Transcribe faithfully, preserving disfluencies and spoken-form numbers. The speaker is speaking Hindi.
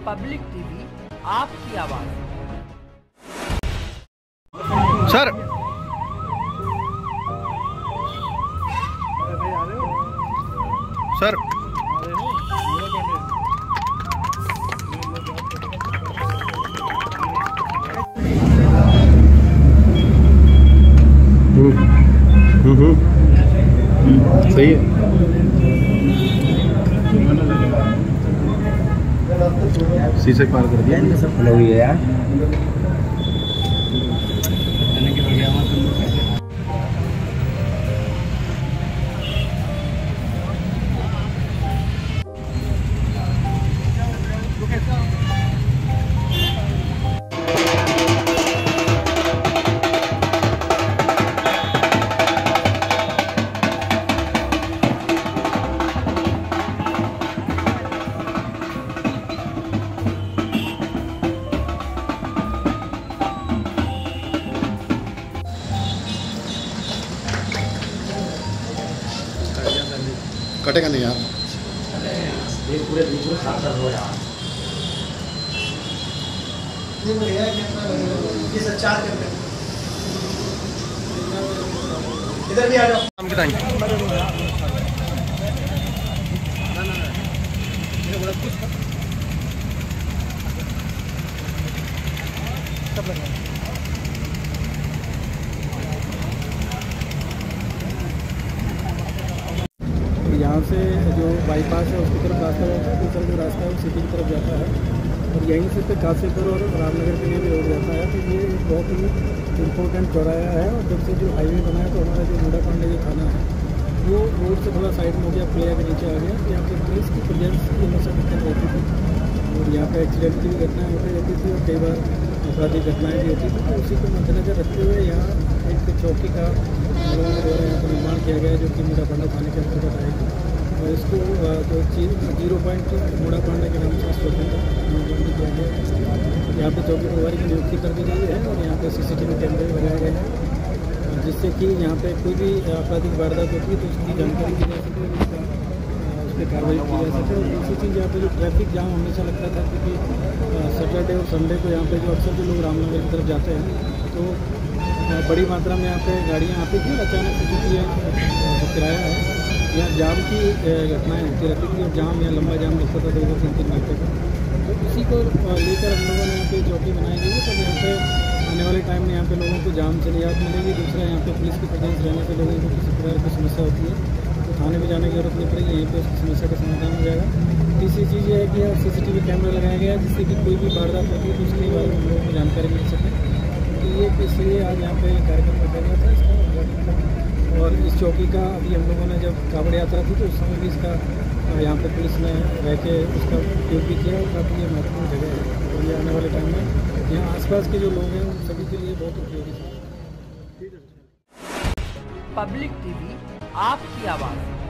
पब्लिक टीवी आपकी आवाज़। सर सर हम्म सही है। शीशे पार कर दिया सब खुला हुई है यार। कटेगा नहीं यार, ये पूरे पूरे साथ हो यार। ये सब चार करते हैं, इधर भी आ जाओ। हम बताएंगे सब लगा। यहाँ से जो बाईपास है उसकी तरफ रास्ता जाता है, दूसरा जो रास्ता है वो सिटी की तरफ जाता है और यहीं से फिर काशीपुर और रामनगर के लिए भी रोड जाता है। तो ये बहुत ही इम्पोर्टेंट चौराया है और जब से जो हाईवे बना है तो हमारा जो मुंडा पांडे जो थाना है वो रोड से थोड़ा साइड में हो गया, प्लेया के नीचे आ गया। तो यहाँ पर पुलिस की प्रेजेंस की हमेशा दिक्कत रहती थी और यहाँ पर एक्सीडेंट की भी घटनाएँ होती रहती थी और कई बार आपराधिक घटनाएँ भी होती थी। तो उसी को मद्देनजर रखते हुए यहाँ एक चौकी का लोगों के द्वारा यहाँ पर निर्माण किया गया है जो कि मुंडा पांडा थाने के अंतर्गत आएगी और इसको जो जीरो पॉइंट मुंडा पांडा के नाम से स्वतंत्र किया गया है। यहाँ पे चौकी प्रभारी की नियुक्ति कर दी गई है और यहाँ पे सीसीटीवी कैमरे लगाए गए हैं जिससे कि यहाँ पे कोई भी आपराधिक वारदात होती है तो उसकी जानकारी दी जा सके, उस पर कार्रवाई की जा सके। और दूसरी चीज़ यहाँ पे जो ट्रैफिक जाम हमेशा लगता था क्योंकि सैटरडे और संडे को यहाँ पे जो अक्सर जो लोग रामनगर की तरफ जाते हैं तो बड़ी मात्रा में यहाँ पे गाड़ियाँ आती थी। अचानक से चूँकि यह किराया है यहाँ जाम की घटनाएँ होती रहती थी और जाम यहाँ लंबा जाम लगता था दो दो तीन तीन घंटे का। तो उसी को लेकर हम लोगों ने यहाँ पे चौकी बनाई गई है। तो यहाँ पे आने वाले टाइम में यहाँ पे लोगों को जाम से निजात मिलेगी। दूसरा यहाँ पे पुलिस की प्रेजेंस रहने से लोगों को किसी प्रकार की समस्या होती है तो थाने में जाने की जरूरत नहीं पड़ेगी, यहीं पर उसकी समस्या का समाधान हो जाएगा। तीसरी चीज़ ये है कि यहाँ C C T V camera लगाया गया है जिससे कि कोई भी वारदात होती है तो उसके बारे में लोगों को जानकारी मिल सके। तो ये इसलिए आज यहाँ पे कार्यक्रम रखा गया था इसका। और इस चौकी का अभी हम लोगों ने जब कावड़ यात्रा थी तो उस समय भी इसका यहाँ पे पुलिस ने रह के उसका उपयोग भी किया और काफ़ी ये महत्वपूर्ण जगह है और ये आने वाले टाइम में यहाँ आसपास के जो लोग हैं उन सभी के लिए बहुत उपयोगी है। पब्लिक टीवी आपकी आवाज़।